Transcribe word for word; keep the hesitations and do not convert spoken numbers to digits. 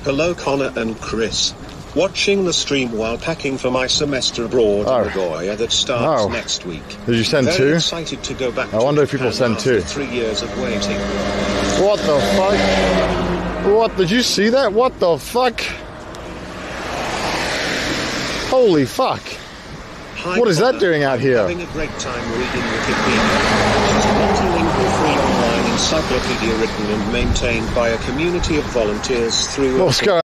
Hello Connor and Chris. Watching the stream while packing for my semester abroad Oh. in Nagoya that starts Oh. next week. Did you send Very two? excited to go back I to wonder if people Japan send two. after three years of waiting. What the fuck? What, did you see that? What the fuck? Holy fuck. Hi, What is that Connor. doing out here? Having a great time reading Wikipedia. She's a multilingual free online encyclopedia written and maintained by a community of volunteers through What's going